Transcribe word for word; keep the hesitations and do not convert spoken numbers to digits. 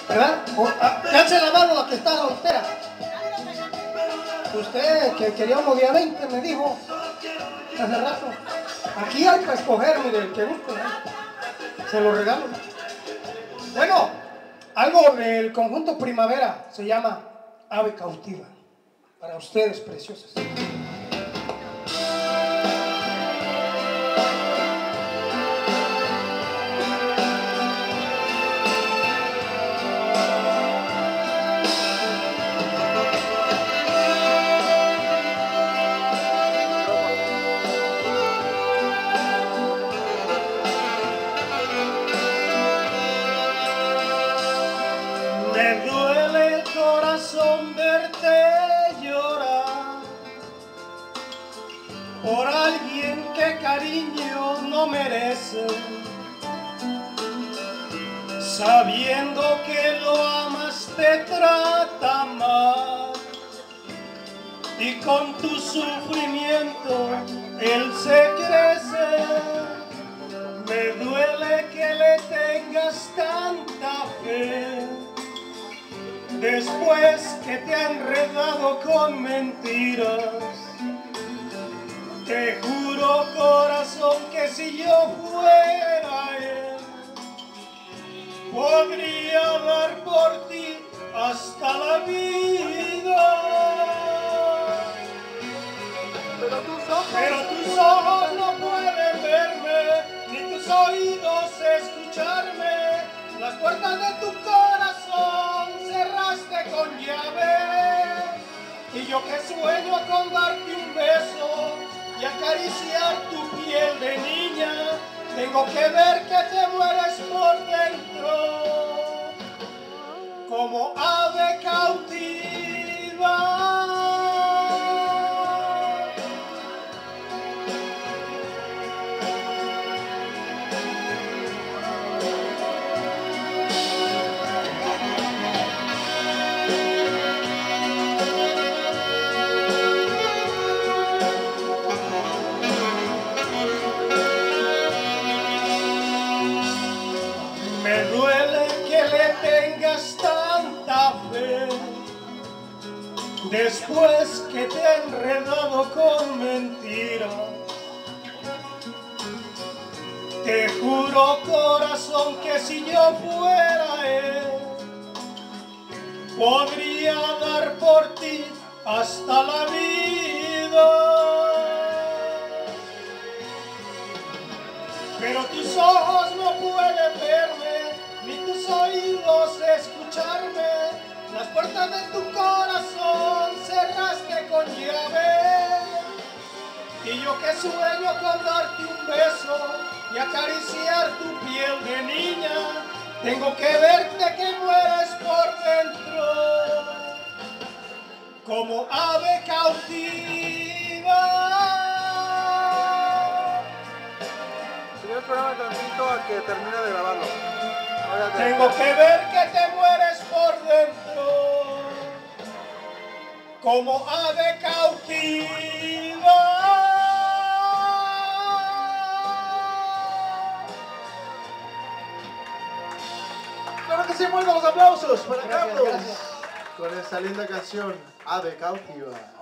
¿Verdad? O, ah, alce la mano la que está soltera. Usted que quería uno día veinte me dijo hace rato. Aquí hay para escoger, mire, el que guste, ¿eh? Se lo regalo. Bueno, algo del conjunto Primavera se llama Ave Cautiva. Para ustedes, preciosas. Me duele el corazón verte llorar por alguien que cariño no merece, sabiendo que lo amas te trata mal y con tu sufrimiento él se crece. Me duele que le tengas tanta fe después que te ha enredado con mentiras. Te juro, corazón, que si yo fuera él, podría dar por ti hasta la vida. Pero tus ojos, Pero tus ojos no pueden verme, ni tus oídos escucharme. Las puertas de tu corazón cerraste con llave, y yo que sueño con darte un beso y acariciar tu piel de niña, tengo que ver que te mueres por dentro como ave cautiva. Me duele que le tengas tanta fe después que te ha enredado con mentiras. Te juro, corazón, que si yo fuera él, podría dar por ti hasta la vida. Pero tus ojos no pueden verme, ni tus oídos escucharme. Las puertas de tu corazón cerraste con llave, y yo que sueño con darte un beso y acariciar tu piel de niña, tengo que verte que mueres por dentro como ave cautiva. señor programa, tantito a que termine de grabarlo. Ahora te- Tengo que ver que te mueres por dentro como ave cautiva. Claro que sí, bueno, los aplausos para Gracias, Carlos gracias. con esta linda canción, Ave Cautiva.